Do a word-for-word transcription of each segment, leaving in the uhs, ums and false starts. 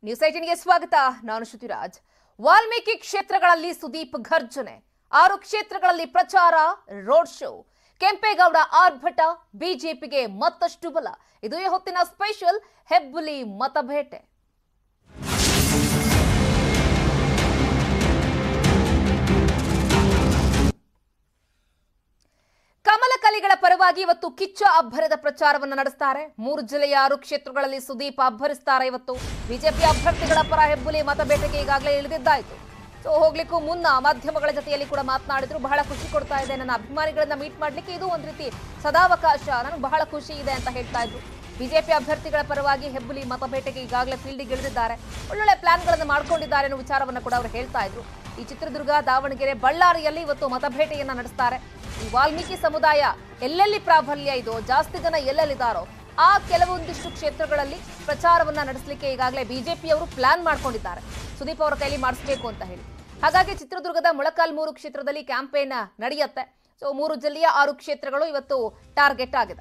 News eighteen ಗೆ ಸ್ವಾಗತ. ನಾನು ಶ್ರುತಿರಾಜ್. ವಾಲ್ಮೀಕಿ ಕ್ಷೇತ್ರಗಳಲ್ಲಿ ಸುದೀಪ್ ಘರ್ಜನೆ, ಆರು ಕ್ಷೇತ್ರಗಳಲ್ಲಿ ಪ್ರಚಾರ, ರೋಡ್ ಶೋ. ಕೆಂಪೇಗೌಡ ಆರ್ಭಟ, ಬಿಜೆಪಿಗೆ ಮತ್ತಷ್ಟು ಬಲ. ಇದು ಈ ಹೊತ್ತಿನ ಸ್ಪೆಷಲ್ ಹೆಬ್ಬುಲಿ ಮತಬೇಟೆ. ಕಮಲಕಲಿಗಳ ಪರವಾಗಿ ಇವತ್ತು ಕಿಚ್ಚ ಅಬ್ಬರದ ಪ್ರಚಾರವನ್ನು ನಡೆಸ್ತಾರೆ. ಮೂರು ಜಿಲ್ಲೆಯ ಆರು ಕ್ಷೇತ್ರಗಳಲ್ಲಿ ಸುದೀಪ್ ಅಬ್ಬರಿಸ್ತಾರೆ. ಇವತ್ತು ಬಿಜೆಪಿ ಅಭ್ಯರ್ಥಿಗಳ ಪರ ಹೆಬ್ಬುಲಿ ಮತಬೇಟೆಗೆ ಈಗಾಗಲೇ ಇಳಿದಿದ್ದಾಯಿತು. ಸೊ ಹೋಗ್ಲಿಕ್ಕೂ ಮುನ್ನ ಮಾಧ್ಯಮಗಳ ಜೊತೆಯಲ್ಲಿ ಕೂಡ ಮಾತನಾಡಿದ್ರು. ಬಹಳ ಖುಷಿ ಕೊಡ್ತಾ ಇದೆ, ನನ್ನ ಅಭಿಮಾನಿಗಳನ್ನ ಮೀಟ್ ಮಾಡ್ಲಿಕ್ಕೆ ಇದು ಒಂದು ರೀತಿ ಸದಾವಕಾಶ, ನನಗೆ ಬಹಳ ಖುಷಿ ಇದೆ ಅಂತ ಹೇಳ್ತಾ ಇದ್ರು. ಬಿಜೆಪಿ ಅಭ್ಯರ್ಥಿಗಳ ಪರವಾಗಿ ಹೆಬ್ಬುಲಿ ಮತಬೇಟೆಗೆ ಈಗಾಗಲೇ ಫೀಲ್ಡಿಗೆ ಇಳಿದಿದ್ದಾರೆ. ಒಳ್ಳೊಳ್ಳೆ ಪ್ಲಾನ್ಗಳನ್ನು ಮಾಡ್ಕೊಂಡಿದ್ದಾರೆ ಅನ್ನೋ ವಿಚಾರವನ್ನು ಕೂಡ ಅವರು ಹೇಳ್ತಾ ಇದ್ರು. ಈ ಚಿತ್ರದುರ್ಗ, ದಾವಣಗೆರೆ, ಬಳ್ಳಾರಿಯಲ್ಲಿ ಇವತ್ತು ಮತಬೇಟೆಯನ್ನ ನಡೆಸ್ತಾರೆ. ಈ ವಾಲ್ಮೀಕಿ ಸಮುದಾಯ ಎಲ್ಲೆಲ್ಲಿ ಪ್ರಾಬಲ್ಯ ಇದೋ, ಜಾಸ್ತಿ ಜನ ಎಲ್ಲೆಲ್ಲಿದ್ದಾರೋ ಆ ಕೆಲವೊಂದಿಷ್ಟು ಕ್ಷೇತ್ರಗಳಲ್ಲಿ ಪ್ರಚಾರವನ್ನ ನಡೆಸಲಿಕ್ಕೆ ಈಗಾಗಲೇ ಬಿಜೆಪಿಯವರು ಪ್ಲಾನ್ ಮಾಡ್ಕೊಂಡಿದ್ದಾರೆ, ಸುದೀಪ್ ಅವರ ಕೈಲಿ ಮಾಡಿಸಬೇಕು ಅಂತ ಹೇಳಿ. ಹಾಗಾಗಿ ಚಿತ್ರದುರ್ಗದ ಮೊಳಕಾಲ್ಮೂರು ಕ್ಷೇತ್ರದಲ್ಲಿ ಕ್ಯಾಂಪೇನ್ ನಡೆಯುತ್ತೆ. ಸೊ ಮೂರು ಜಿಲ್ಲೆಯ ಆರು ಕ್ಷೇತ್ರಗಳು ಇವತ್ತು ಟಾರ್ಗೆಟ್ ಆಗಿದೆ.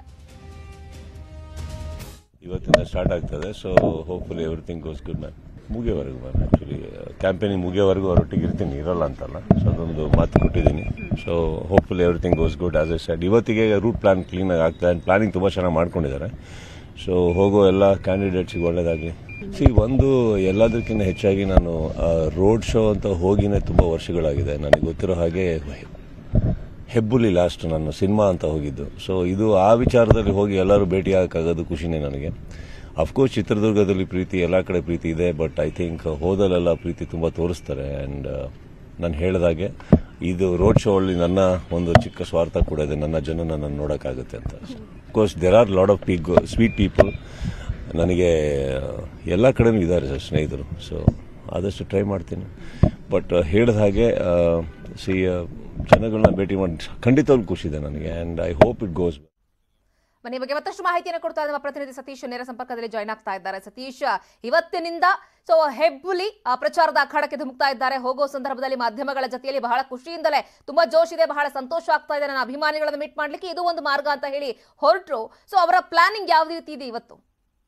ಇವತ್ತಿಂದ ಸ್ಟಾರ್ಟ್ ಆಗ್ತದೆ. So hopefully everything goes good ma'am. ಮುಗಿಯವರೆಗೂ ಮ್ಯಾಮ್, ಆ್ಯಕ್ಚುಲಿ ಕ್ಯಾಂಪೇನಿಂಗ್ ಮುಗಿಯವರೆಗೂ ಅವರೊಟ್ಟಿಗೆ ಇರ್ತೀನಿ, ಇರಲ್ಲ ಅಂತಲ್ಲ. ಸೊ ಅದೊಂದು ಮಾತು ಕೊಟ್ಟಿದ್ದೀನಿ. So hopefully everything goes good. As a side ಇವತ್ತಿಗೆ ರೂಟ್ ಪ್ಲಾನ್ ಕ್ಲೀನಾಗಿ ಆಗ್ತದೆ. ಆ್ಯಂಡ್ ಪ್ಲಾನಿಂಗ್ ತುಂಬ ಚೆನ್ನಾಗಿ ಮಾಡ್ಕೊಂಡಿದ್ದಾರೆ. ಸೊ ಹೋಗೋ ಎಲ್ಲ ಕ್ಯಾಂಡಿಡೇಟ್ಸಿಗೆ ಒಳ್ಳೇದಾಗಲಿ. ಸಿ ಒಂದು ಎಲ್ಲದಕ್ಕಿಂತ ಹೆಚ್ಚಾಗಿ ನಾನು ರೋಡ್ ಶೋ ಅಂತ ಹೋಗಿನೇ ತುಂಬ ವರ್ಷಗಳಾಗಿದೆ. ನನಗೆ ಗೊತ್ತಿರೋ ಹಾಗೆ ಹೆಬ್ಬುಲಿ ಲಾಸ್ಟ್ ನನ್ನ ಸಿನಿಮಾ ಅಂತ ಹೋಗಿದ್ದು. ಸೊ ಇದು ಆ ವಿಚಾರದಲ್ಲಿ ಹೋಗಿ ಎಲ್ಲರೂ ಭೇಟಿ ಆಗಕ್ಕಾಗೋದು ಖುಷಿನೇ ನನಗೆ. ಅಫ್ಕೋರ್ಸ್ ಚಿತ್ರದುರ್ಗದಲ್ಲಿ ಪ್ರೀತಿ ಎಲ್ಲ ಕಡೆ ಪ್ರೀತಿ ಇದೆ, ಬಟ್ ಐ ಥಿಂಕ್ ಹೋದಲ್ಲೆಲ್ಲ ಪ್ರೀತಿ ತುಂಬ ತೋರಿಸ್ತಾರೆ. ಆ್ಯಂಡ್ ನಾನು ಹೇಳಿದಾಗೆ ಇದು ರೋಡ್ ಶೋ ಅಲ್ಲಿ ನನ್ನ ಒಂದು ಚಿಕ್ಕ ಸ್ವಾರ್ಥ ಕೂಡ ಇದೆ, ನನ್ನ ಜನ ನನ್ನನ್ನು ನೋಡೋಕ್ಕಾಗುತ್ತೆ ಅಂತ. Of course there are lot of peak sweet people. ನನಗೆ ಎಲ್ಲ ಕಡೆನೂ ಇದ್ದಾರೆ ಸರ್ ಸ್ನೇಹಿತರು. ಸೊ ಆದಷ್ಟು ಟ್ರೈ ಮಾಡ್ತೀನಿ. ಬಟ್ ಹೇಳಿದ ಹಾಗೆ ಸಿ ಜನಗಳನ್ನ ಭೇಟಿ ಮಾಡಿ ಖಂಡಿತವಾಗ್ಲೂ ಖುಷಿ ಇದೆ ನನಗೆ. And I hope it goes. ಮನೆ ಬಗ್ಗೆ ಮತ್ತಷ್ಟು ಮಾಹಿತಿಯನ್ನು ಕೊಡ್ತಾ ನಮ್ಮ ಪ್ರತಿನಿಧಿ ಸತೀಶ್ ನೇರ ಸಂಪರ್ಕದಲ್ಲಿ ಜಾಯ್ನ್ ಆಗ್ತಾ ಇದ್ದಾರೆ. ಸತೀಶ್, ಇವತ್ತಿನಿಂದ ಸೊ ಹೆಬ್ಬುಲಿ ಪ್ರಚಾರದ ಅಖಾಡಕ್ಕೆ ಧುಮುಕ್ತಾ ಇದ್ದಾರೆ. ಹೋಗೋ ಸಂದರ್ಭದಲ್ಲಿ ಮಾಧ್ಯಮಗಳ ಜೊತೆಯಲ್ಲಿ ಬಹಳ ಖುಷಿಯಿಂದಲೇ ತುಂಬಾ ಜೋಶ್ ಇದೆ, ಬಹಳ ಸಂತೋಷ ಆಗ್ತಾ ಇದೆ, ನನ್ನ ಅಭಿಮಾನಿಗಳನ್ನು ಮೀಟ್ ಮಾಡ್ಲಿಕ್ಕೆ ಇದು ಒಂದು ಮಾರ್ಗ ಅಂತ ಹೇಳಿ ಹೊರಟರು. ಸೊ ಅವರ ಪ್ಲಾನಿಂಗ್ ಯಾವ ರೀತಿ ಇದೆ ಇವತ್ತು?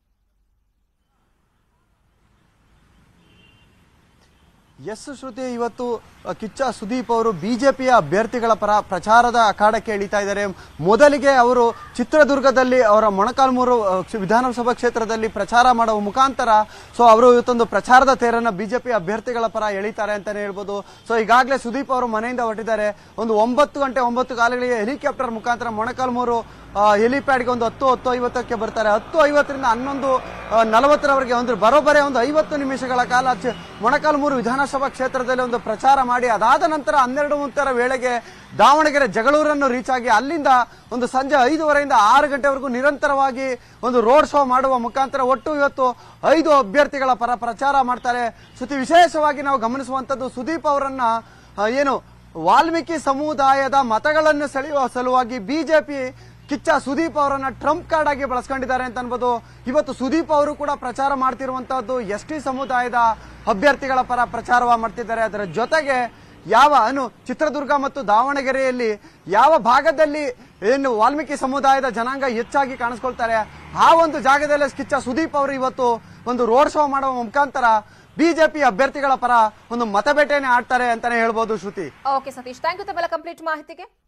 ಎಸ್ ಶ್ರುತಿ, ಇವತ್ತು ಕಿಚ್ಚ ಸುದೀಪ್ ಅವರು ಬಿಜೆಪಿಯ ಅಭ್ಯರ್ಥಿಗಳ ಪರ ಪ್ರಚಾರದ ಅಖಾಡಕ್ಕೆ ಇಳಿತಾ ಇದ್ದಾರೆ. ಮೊದಲಿಗೆ ಅವರು ಚಿತ್ರದುರ್ಗದಲ್ಲಿ ಅವರ ಮೊಳಕಾಲ್ಮೂರು ವಿಧಾನಸಭಾ ಕ್ಷೇತ್ರದಲ್ಲಿ ಪ್ರಚಾರ ಮಾಡುವ ಮುಖಾಂತರ ಸೊ ಅವರು ಇವತ್ತೊಂದು ಪ್ರಚಾರದ ತೇರನ್ನು ಬಿಜೆಪಿ ಅಭ್ಯರ್ಥಿಗಳ ಪರ ಎಳಿತಾರೆ ಅಂತಾನೆ ಹೇಳ್ಬೋದು. ಸೊ ಈಗಾಗಲೇ ಸುದೀಪ್ ಅವರು ಮನೆಯಿಂದ ಹೊರಟಿದ್ದಾರೆ. ಒಂದು ಒಂಬತ್ತು ಗಂಟೆ ಒಂಬತ್ತು ಕಾಲಗಳಿಗೆ ಹೆಲಿಕಾಪ್ಟರ್ ಮುಖಾಂತರ ಮೊಳಕಾಲ್ಮೂರು ಹೆಲಿಪ್ಯಾಡ್ಗೆ ಒಂದು ಹತ್ತು ಹತ್ತು ಐವತ್ತಕ್ಕೆ ಬರ್ತಾರೆ. ಹತ್ತು ಐವತ್ತರಿಂದ ಹನ್ನೊಂದು ನಲವತ್ತರವರೆಗೆ ಒಂದು ಬರೋಬ್ಬರಿ ಒಂದು ಐವತ್ತು ನಿಮಿಷಗಳ ಕಾಲ ಮೊಳಕಾಲ್ಮೂರು ವಿಧಾನಸಭಾ ಕ್ಷೇತ್ರದಲ್ಲಿ ಒಂದು ಪ್ರಚಾರ ಮಾಡಿ ಅದಾದ ನಂತರ ಹನ್ನೆರಡು ಮೂವತ್ತರ ವೇಳೆಗೆ ದಾವಣಗೆರೆ ಜಗಳೂರನ್ನು ರೀಚ್ ಆಗಿ ಅಲ್ಲಿಂದ ಒಂದು ಸಂಜೆ ಐದೂವರೆಯಿಂದ ಆರು ಗಂಟೆವರೆಗೂ ನಿರಂತರವಾಗಿ ಒಂದು ರೋಡ್ ಶೋ ಮಾಡುವ ಮುಖಾಂತರ ಒಟ್ಟು ಇವತ್ತು ಐದು ಅಭ್ಯರ್ಥಿಗಳ ಪರ ಪ್ರಚಾರ ಮಾಡ್ತಾರೆ. ಶ್ರುತಿ, ವಿಶೇಷವಾಗಿ ನಾವು ಗಮನಿಸುವಂತದ್ದು ಸುದೀಪ್ ಅವರನ್ನ ಏನು ವಾಲ್ಮೀಕಿ ಸಮುದಾಯದ ಮತಗಳನ್ನು ಸೆಳೆಯುವ ಸಲುವಾಗಿ ಬಿಜೆಪಿ ಕಿಚ್ಚ ಸುದೀಪ್ ಅವರನ್ನ ಟ್ರಂಪ್ ಕಾರ್ಡ್ ಆಗಿ ಬಳಸ್ಕೊಂಡಿದ್ದಾರೆ ಅಂತ ಅನ್ಬೋದು. ಇವತ್ತು ಸುದೀಪ್ ಅವರು ಕೂಡ ಪ್ರಚಾರ ಮಾಡ್ತಿರುವಂತಹದ್ದು ಎಸ್ ಟಿ ಸಮುದಾಯದ ಅಭ್ಯರ್ಥಿಗಳ ಪರ ಪ್ರಚಾರ ಮಾಡ್ತಿದ್ದಾರೆ. ಅದರ ಜೊತೆಗೆ ಯಾವ ಏನು ಚಿತ್ರದುರ್ಗ ಮತ್ತು ದಾವಣಗೆರೆಯಲ್ಲಿ ಯಾವ ಭಾಗದಲ್ಲಿ ಏನು ವಾಲ್ಮೀಕಿ ಸಮುದಾಯದ ಜನಾಂಗ ಹೆಚ್ಚಾಗಿ ಕಾಣಿಸ್ಕೊಳ್ತಾರೆ ಆ ಒಂದು ಜಾಗದಲ್ಲಿ ಕಿಚ್ಚ ಸುದೀಪ್ ಅವರು ಇವತ್ತು ಒಂದು ರೋಡ್ ಶೋ ಮಾಡುವ ಮುಖಾಂತರ ಬಿಜೆಪಿ ಅಭ್ಯರ್ಥಿಗಳ ಪರ ಒಂದು ಮತಬೇಟೆಯನ್ನೇ ಆಡ್ತಾರೆ ಅಂತಾನೆ ಹೇಳ್ಬೋದು. Shruti, okay Satish, thank you ತಮ್ಮೆಲ್ಲ ಕಂಪ್ಲೀಟ್ ಮಾಹಿತಿಗೆ.